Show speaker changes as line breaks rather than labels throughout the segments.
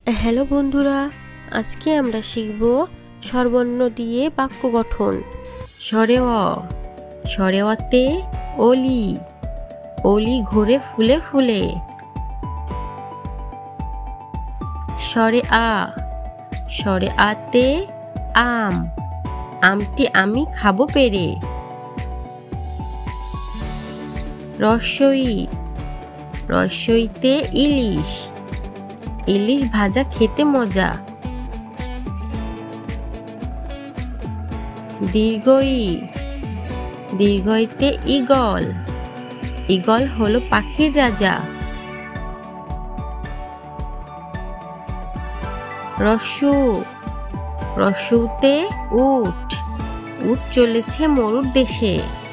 Hello বন্ধুরা, আজকে আমরা শিখব স্বরবর্ণ দিয়ে বাক্য গঠন। স্বরে অ, স্বরে অতে অলি, অলি ঘুরে ফুলে ফুলে। স্বরে আ, স্বরে আতে আম, আমটি আমি খাবো পেরে। রস্বই, রস্বইতে ইলিশ, ইলিশ ভাজা খেতে মজা। দীর্ঘই, দীর্ঘইতে ঈগল, ঈগল হলো পাখির রাজা। রস্যু, রস্যুতে উট, উট চলেছে মরুর দেশে।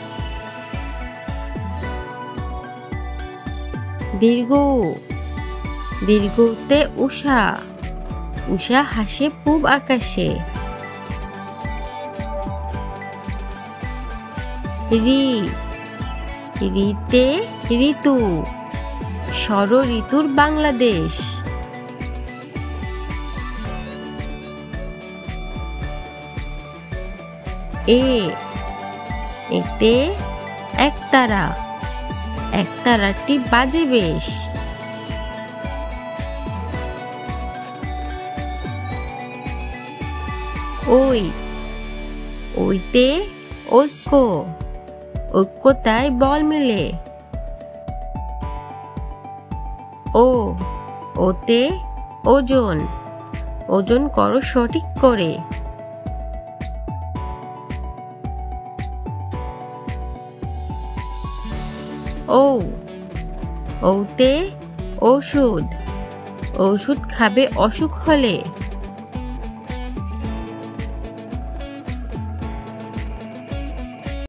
দীর্ঘ, দীর্ঘতে উষা, উষা হাসে পূব আকাশে। রি, রিতে ঋতু, ষড় ঋতুর বাংলাদেশ। এ, এতে একতারা, একতারাটি বাজে বেশ। ওই, ওইতে ঐক্য, ঐক্যতায় বল মেলে। ও, ওতে ওজন, ওজন করো সঠিক করে। ও, ওতে ওষুধ, ওষুধ খাবে অসুখ হলে।